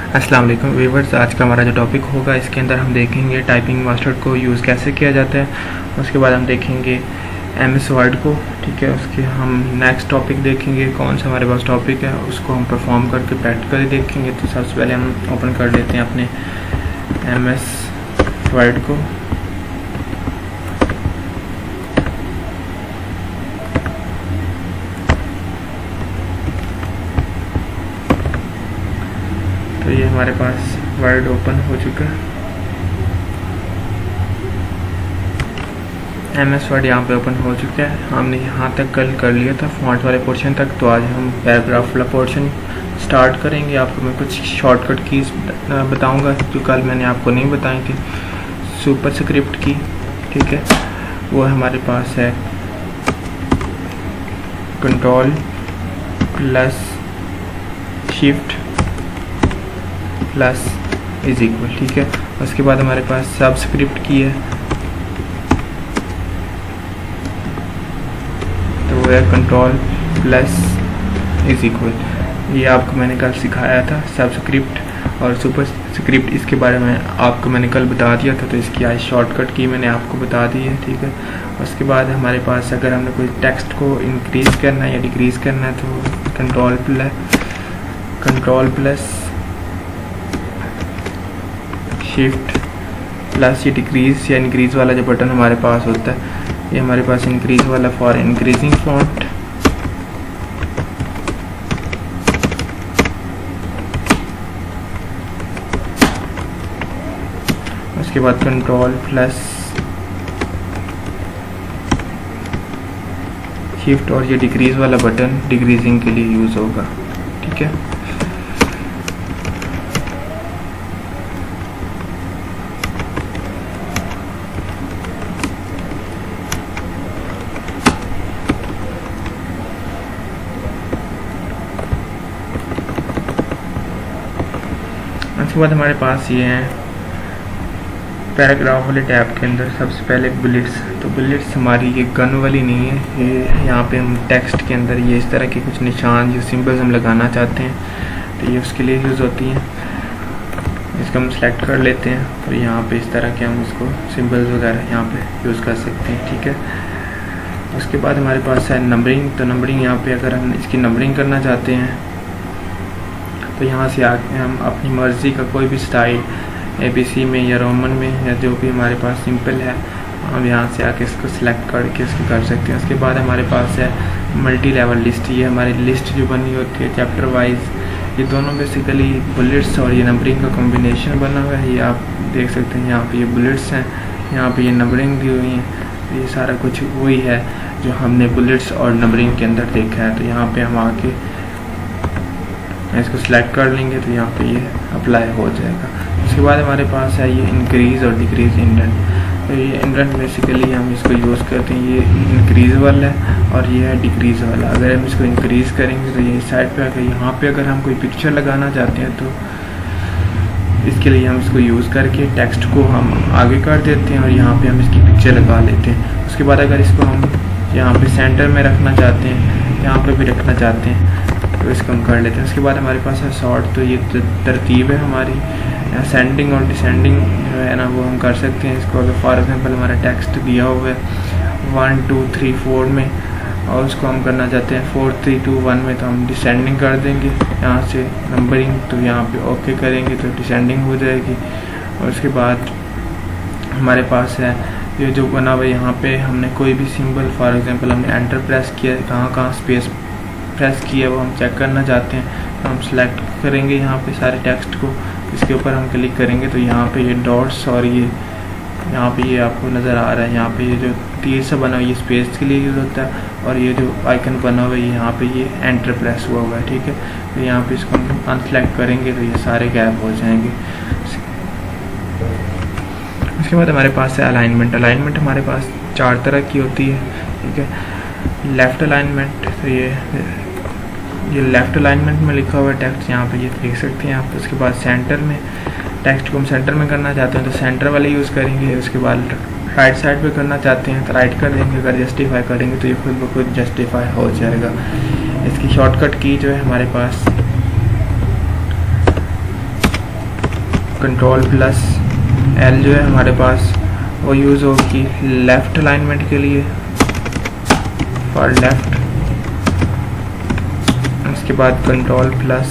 अस्सलाम वालेकुम व्यूअर्स, आज का हमारा जो टॉपिक होगा इसके अंदर हम देखेंगे टाइपिंग मास्टर को यूज़ कैसे किया जाता है। उसके बाद हम देखेंगे MS वर्ड को, ठीक है। उसके हम नेक्स्ट टॉपिक देखेंगे, कौन सा हमारे पास टॉपिक है उसको हम परफॉर्म करके प्रैक्टिकली देखेंगे। तो सबसे पहले हम ओपन कर लेते हैं अपने MS वर्ड को। तो ये हमारे पास वर्ड ओपन हो चुका है। MS वर्ड यहाँ पे ओपन हो चुका है। हमने यहाँ तक कल कर लिया था फॉन्ट वाले पोर्शन तक, तो आज हम पैराग्राफ वाला पोर्शन स्टार्ट करेंगे। आपको मैं कुछ शॉर्टकट कीज बताऊंगा जो कल मैंने आपको नहीं बताई थी। सुपर स्क्रिप्ट की, ठीक है, वो हमारे पास है control plus shift plus is equal, ठीक है। उसके बाद हमारे पास सबस्क्रिप्ट की है, तो वो है कंट्रोल प्लस इज इक्वल। ये आपको मैंने कल सिखाया था सबस्क्रिप्ट और सुपर स्क्रिप्ट, इसके बारे में आपको मैंने कल बता दिया था, तो इसकी आज शॉर्टकट की मैंने आपको बता दी है, ठीक है। उसके बाद हमारे पास अगर हमने कोई टेक्स्ट को इंक्रीज करना है या डिक्रीज करना है तो कंट्रोल प्लस शिफ्ट प्लस ये डिक्रीज या इंक्रीज वाला जो बटन हमारे पास होता है, ये हमारे पास इंक्रीज वाला फॉर इंक्रीजिंग फॉन्ट, उसके बाद कंट्रोल प्लस शिफ्ट और ये डिक्रीज वाला बटन डिक्रीजिंग के लिए यूज होगा, ठीक है। उसके बाद हमारे पास ये हैं पैराग्राफ वाले टैब के अंदर सबसे पहले बुलेट्स। तो बुलेट्स हमारी ये गन वाली नहीं है, ये यहाँ पे हम टेक्स्ट के अंदर ये इस तरह के कुछ निशान जो सिंबल्स हम लगाना चाहते हैं, तो ये उसके लिए यूज़ होती हैं। इसको हम सेलेक्ट कर लेते हैं, तो यहाँ पे इस तरह के हम इसको सिंबल्स वगैरह यहाँ पे यूज़ कर सकते हैं, ठीक है। उसके बाद हमारे पास है नंबरिंग। तो नंबरिंग यहाँ पे अगर हम इसकी नंबरिंग करना चाहते हैं तो यहाँ से आके हम अपनी मर्ज़ी का कोई भी स्टाइल ABC में या रोमन में या जो भी हमारे पास सिंपल है, हम यहाँ से आके इसको सिलेक्ट करके इसको कर सकते हैं। उसके बाद हमारे पास है मल्टी लेवल लिस्ट। ये हमारी लिस्ट जो बनी होती है चैप्टर वाइज, ये दोनों बेसिकली बुलेट्स और ये नंबरिंग का कॉम्बिनेशन बना हुआ है। ये आप देख सकते हैं, यहाँ पे ये बुलेट्स हैं, यहाँ पे ये नंबरिंग दी हुई है। ये सारा कुछ वही है जो हमने बुलेट्स और नंबरिंग के अंदर देखा है। तो यहाँ पे हम आके इसको सिलेक्ट कर लेंगे तो यहाँ पे ये अप्लाई हो जाएगा। उसके बाद हमारे पास है ये इंक्रीज़ और डिक्रीज़ इंडेंट। तो ये इंडेंट बेसिकली हम इसको यूज़ करते हैं, ये इंक्रीज़ वाला है और ये है डिक्रीज़ वाला। अगर हम इसको इंक्रीज़ करेंगे तो ये साइड पे आकर यहाँ पे अगर हम कोई पिक्चर लगाना चाहते हैं तो इसके लिए हम इसको यूज़ करके टेक्स्ट को हम आगे कर देते हैं और यहाँ पर हम इसकी पिक्चर लगा लेते हैं। उसके बाद अगर इसको हम यहाँ पर सेंटर में रखना चाहते हैं, यहाँ पर भी रखना चाहते हैं, तो इसको हम कर लेते हैं। उसके बाद हमारे पास है सॉर्ट। तो ये तरतीब है हमारी, असेंडिंग और डिसेंडिंग जो है ना वो हम कर सकते हैं इसको। अगर फॉर एग्जांपल हमारा टेक्स्ट दिया हुआ है 1 2 3 4 में और उसको हम करना चाहते हैं 4 3 2 1 में, तो हम डिसेंडिंग कर देंगे यहाँ से नंबरिंग। तो यहाँ पे ओके करेंगे तो डिसेंडिंग हो जाएगी। और उसके बाद हमारे पास है ये जो बना हुआ, यहाँ पे हमने कोई भी सिंबल फॉर एग्जांपल हमने एंटर प्रेस किया, कहाँ कहाँ स्पेस प्रेस किया वो हम चेक करना चाहते हैं, तो हम सेलेक्ट करेंगे यहाँ पे सारे टेक्स्ट को, इसके ऊपर हम क्लिक करेंगे तो यहाँ पे ये डॉट्स और ये यहाँ पे ये आपको नज़र आ रहा है, यहाँ पे ये जो तीर सा बना हुआ ये स्पेस के लिए यूज़ होता है और ये जो आइकन बना हुआ है यहाँ पे ये एंटर प्रेस हुआ हुआ है, ठीक है। तो यहाँ पे इसको हम अनसेलेक्ट करेंगे तो ये सारे गैप हो जाएंगे। उसके बाद हमारे पास है अलाइनमेंट। अलाइनमेंट हमारे पास 4 तरह की होती है, ठीक है। लेफ़्ट अलाइनमेंट, तो ये लेफ़्ट अलाइनमेंट में लिखा हुआ है टेक्स्ट, यहाँ पे ये देख सकते हैं आप। उसके बाद सेंटर में, टेक्स्ट को हम सेंटर में करना चाहते हैं तो सेंटर वाले यूज़ करेंगे। उसके बाद राइट साइड पे करना चाहते हैं तो राइट कर देंगे। अगर जस्टिफाई करेंगे तो ये खुद ब खुद जस्टिफाई हो जाएगा। इसकी शॉर्टकट की जो है हमारे पास Ctrl+L जो है हमारे पास वो यूज़ होगी लेफ़्ट अलाइनमेंट के लिए, फॉर लेफ़्ट। उसके बाद Ctrl+R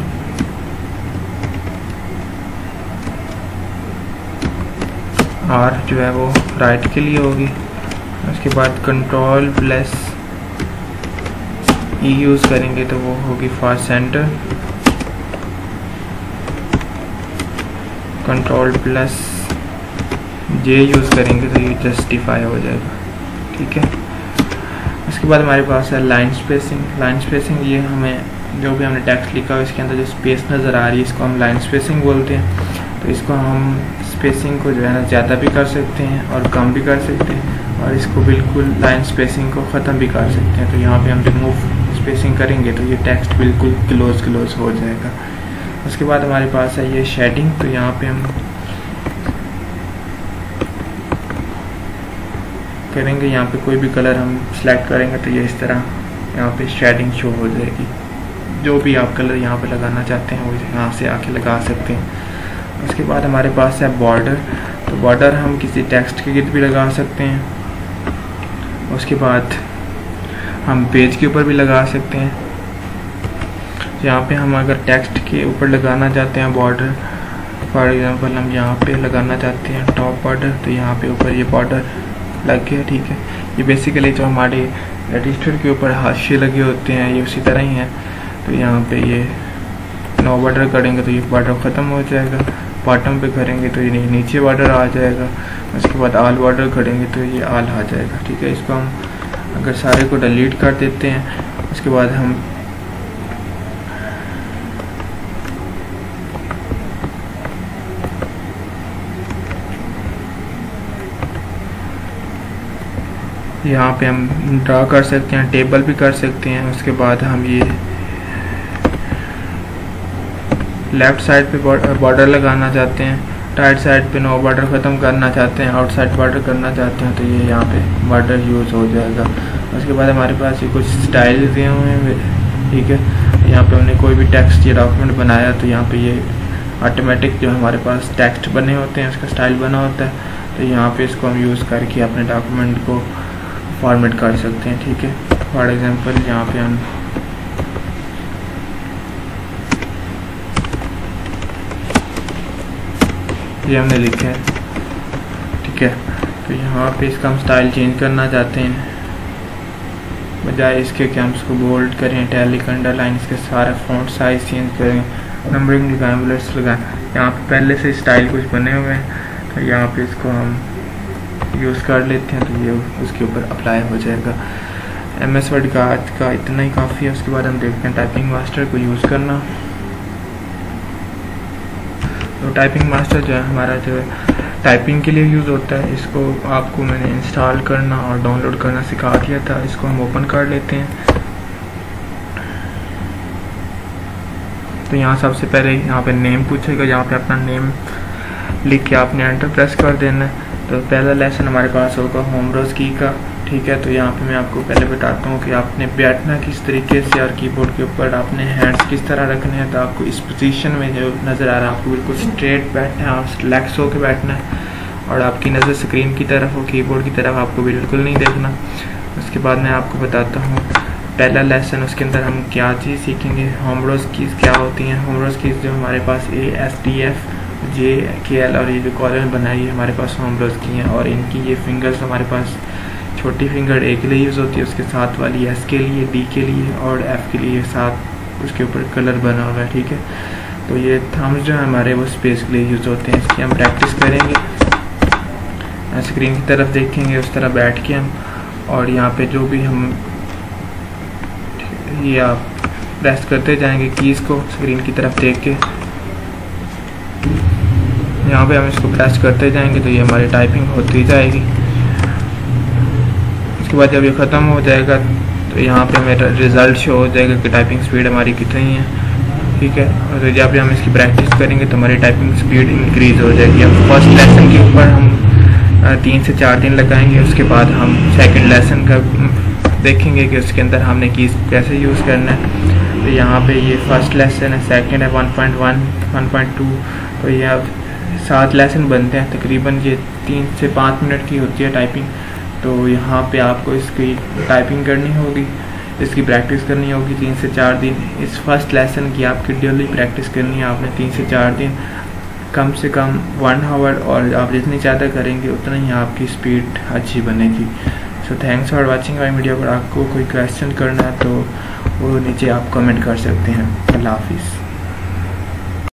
जो है वो राइट के लिए होगी। उसके बाद Ctrl+E यूज़ करेंगे तो वो होगी फॉर सेंटर। Ctrl+J यूज़ करेंगे तो ये जस्टिफाई हो जाएगा, ठीक है। उसके बाद हमारे पास है लाइन स्पेसिंग। ये हमें जो भी हमने टेक्स्ट लिखा है इसके अंदर जो स्पेस नज़र आ रही है इसको हम लाइन स्पेसिंग बोलते हैं। तो इसको हम स्पेसिंग को जो है ना ज़्यादा भी कर सकते हैं और कम भी कर सकते हैं, और इसको बिल्कुल लाइन स्पेसिंग को ख़त्म भी कर सकते हैं। तो यहाँ पे हम रिमूव स्पेसिंग करेंगे तो ये टेक्स्ट बिल्कुल क्लोज हो जाएगा। उसके बाद हमारे पास है ये शेडिंग। तो यहाँ पे हम करेंगे, यहाँ पे कोई भी कलर हम सेलेक्ट करेंगे तो ये इस तरह यहाँ पे शेडिंग शो हो जाएगी। जो भी आप कलर यहाँ पे लगाना चाहते हैं वो यहाँ से आके लगा सकते हैं। उसके बाद हमारे पास है बॉर्डर। तो बॉर्डर हम किसी टेक्स्ट के गिर्द भी लगा सकते हैं। उसके बाद हम पेज के ऊपर भी लगा सकते हैं। यहाँ पे हम अगर टेक्स्ट के ऊपर लगाना चाहते हैं बॉर्डर, फॉर एग्जांपल हम यहाँ पे लगाना चाहते हैं टॉप बॉर्डर, तो यहाँ पे ऊपर ये बॉर्डर लग गया, ठीक है। ये बेसिकली जो हमारे रजिस्टर के ऊपर हाशिए लगे होते हैं ये उसी तरह ही है। तो यहाँ पे ये नो बॉर्डर करेंगे तो ये बॉर्डर ख़त्म हो जाएगा। बॉटम पे करेंगे तो ये नीचे बॉर्डर आ जाएगा। उसके बाद ऑल बॉर्डर करेंगे तो ये ऑल आ जाएगा, ठीक है। इसको हम अगर सारे को डिलीट कर देते हैं, उसके बाद हम यहाँ पे हम ड्रा कर सकते हैं, टेबल भी कर सकते हैं। उसके बाद हम ये लेफ़्ट साइड पे बॉर्डर लगाना चाहते हैं, राइट साइड पे नो बॉर्डर ख़त्म करना चाहते हैं, आउटसाइड बॉर्डर करना चाहते हैं तो ये यहाँ पे बॉर्डर यूज़ हो जाएगा। उसके बाद हमारे पास ये कुछ स्टाइल दिए हुए हैं, ठीक है। यहाँ पे हमने कोई भी टेक्स्ट या डॉक्यूमेंट बनाया तो यहाँ पे ये ऑटोमेटिक जो हमारे पास टेक्स्ट बने होते हैं उसका स्टाइल बना होता है। तो यहाँ पे इसको हम यूज़ करके अपने डॉक्यूमेंट को फॉर्मेट कर सकते हैं, ठीक है। फॉर एग्जांपल यहाँ पे हम ये हमने लिखा है, ठीक है। तो यहाँ पे इसका हम स्टाइल चेंज करना चाहते हैं, बजाय इसके कि हम इसको बोल्ड करें, इटैलिक, अंडरलाइन, इसके सारे फॉन्ट साइज चेंज करें, नंबरिंग लगाएं, बुलेट्स लगाएं। यहाँ पे पहले से स्टाइल कुछ बने हुए हैं तो यहाँ पे इसको हम यूज़ कर लेते हैं तो ये उसके ऊपर अप्लाई हो जाएगा। MS वर्ड का आज का इतना ही काफ़ी है। उसके बाद हम देखते हैं टाइपिंग मास्टर को यूज़ करना। तो टाइपिंग मास्टर जो है हमारा जो है टाइपिंग के लिए यूज़ होता है। इसको आपको मैंने इंस्टॉल करना और डाउनलोड करना सिखा दिया था। इसको हम ओपन कर लेते हैं। तो यहाँ सबसे पहले यहाँ पे नेम पूछेगा, यहाँ पे अपना नेम लिख के आपने एंटर प्रेस कर देना है। तो पहला लेसन हमारे पास होगा होम ब्राउज़ की का, ठीक है। तो यहाँ पे मैं आपको पहले बताता हूँ कि आपने बैठना किस तरीके से और कीबोर्ड के ऊपर आपने हैंड्स किस तरह रखने हैं। तो आपको इस पोजीशन में जो नज़र आ रहा है आपको बिल्कुल स्ट्रेट बैठना है और रिलैक्स होकर बैठना है और आपकी नज़र स्क्रीन की तरफ हो, कीबोर्ड की तरफ आपको बिल्कुल नहीं देखना। उसके बाद मैं आपको बताता हूँ पहला लेसन, उसके अंदर हम क्या चीज़ सीखेंगे। होम ब्राउज़ कीज़ क्या होती हैं। होम ब्राउज़ कीज़ जो हमारे पास ASDFJKL और ये जो कॉलम बनाई है हमारे पास होम ब्राउज़ की हैं, और इनकी ये फिंगर्स हमारे पास छोटी फिंगर A के लिए यूज़ होती है, उसके साथ वाली S के लिए, D के लिए और F के लिए, साथ उसके ऊपर कलर बना हुआ है, ठीक है। तो ये थम्स जो है हमारे वो स्पेस के लिए यूज़ होते हैं। इसकी हम प्रैक्टिस करेंगे, स्क्रीन की तरफ देखेंगे उस तरह बैठ के हम, और यहाँ पे जो भी हम ये आप प्रेस करते जाएंगे कीज़ को स्क्रीन की तरफ देख के। यहाँ पे हम इसको प्रेस करते जाएंगे तो ये हमारी टाइपिंग होती जाएगी। उसके बाद जब ये ख़त्म हो जाएगा तो यहाँ पे हमें रिज़ल्ट शो हो जाएगा कि टाइपिंग स्पीड हमारी कितनी है, ठीक है। और जब भी हम इसकी प्रैक्टिस करेंगे तो हमारी टाइपिंग स्पीड इंक्रीज़ हो जाएगी। अब फर्स्ट लेसन के ऊपर हम 3 से 4 दिन लगाएंगे। उसके बाद हम सेकंड लेसन का देखेंगे कि उसके अंदर हमने कीज़ कैसे यूज़ करना है। तो यहाँ पे ये फर्स्ट लेसन है, सेकंड है 1.1, 1.2। तो ये अब 7 लेसन बनते हैं, तकरीबन ये 3 से 5 मिनट की होती है टाइपिंग। तो यहाँ पे आपको इसकी टाइपिंग करनी होगी, इसकी प्रैक्टिस करनी होगी 3 से 4 दिन। इस फर्स्ट लेसन की आपकी डेली प्रैक्टिस करनी है आपने 3 से 4 दिन, कम से कम 1 आवर, और आप जितनी ज़्यादा करेंगे उतना ही आपकी स्पीड अच्छी बनेगी। So thanks for watching my video. अगर आपको कोई क्वेश्चन करना है तो वो नीचे आप कमेंट कर सकते हैं। अल्लाह हाफिज़।